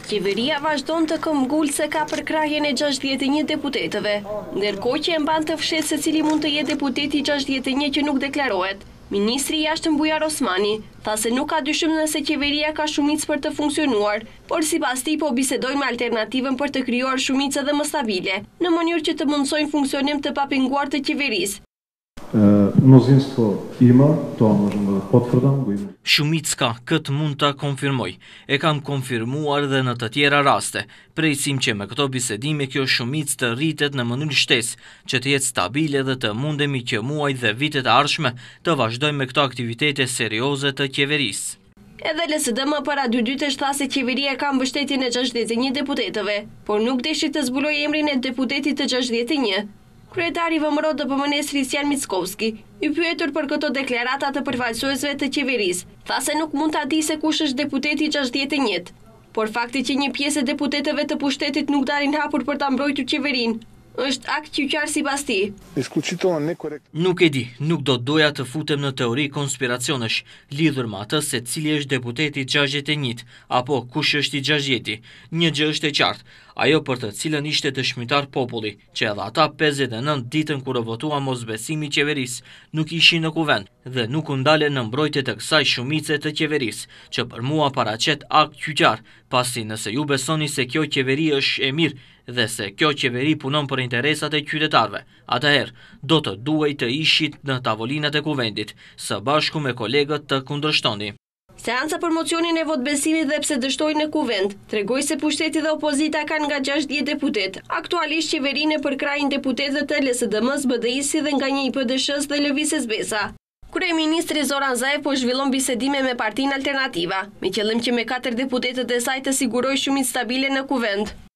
Qeveria vazhdon të këmbgulse ka për krahjen e 61 deputetëve, ndërkohë që e mban të fshehtë se cili mund të jetë deputeti 61 që nuk deklarohet. Ministri i Jashtëm Bujar Osmani tha se nuk ka dyshim nëse qeveria ka shumicë për të funksionuar, por sipas tij po bisedojnë me alternativën për të krijuar shumicë edhe më stabile, në mënyrë që të mundsojnë funksionim të papenguar të qeverisë. Мнозинство има, тоа можем да потврдам, го има. Shumicka këtë mund ta konfirmoj. E kam konfirmuar dhe në të tjera raste. Presim që me këto bisedime kjo shumicë të rritet në mënyrë shtesë, që të jetë stabile dhe të mundemi që muaj dhe vitet e ardhshme të vazhdojmë me këto aktivitete serioze të qeverisë. Edhe LSDM para 2 dytesh tha se qeveria ka mbështetjen e 61 deputetëve, por nuk deshi të zbulojë emrin e deputetit të 61. Kryetari i VMRO DPMN-s Kristian Mickovski, i pyetur për këto deklarata të përfaqësuesve të qeverisë, tha se nuk mund ta di se kush është deputeti 61, por fakti që një pjesë e deputetëve të pushtetit nuk dalin hapur për ta mbrojtur qeverinë, është akt kyçar sipas tij. Nuk e di, nuk do doja të futem në teori konspiracionesh, lidhur me atë se cili është deputeti 61 apo kush është i 60. Një gjë është e qartë, ajo për të cilën ishte dëshmitar populli, që edhe ata 59 ditën kur votua mosbesimi qeverisë, nuk ishin në kuvend dhe nuk u ndalen në mbrojtje të kësaj shumice të qeverisë, që për mua paraqet akt kyçar, pasi nëse ju besoni se kjo qeveri është e mirë dhe se kjo qeveri punon për interesat e qytetarëve, atëherë do të duhej të ishit në tavolinat e kuvendit, së bashku me kolegët të kundërshtoni. Seanca për mocionin e votbesimit dhe pse dështoi në kuvend, tregoi se pushteti dhe opozita kanë nga 60 deputet. Aktualisht qeverinë e përkrajnë deputetët e LSDM-s, BDI-s dhe nga një i PDSH-s dhe Lëvizjes Besa. Kryeministri Zoran Zaev po zhvillon bisedime me Partinë Alternativa, me qëllim që me 4 deputetët e saj të sigurojë shumicë stabile në kuvend.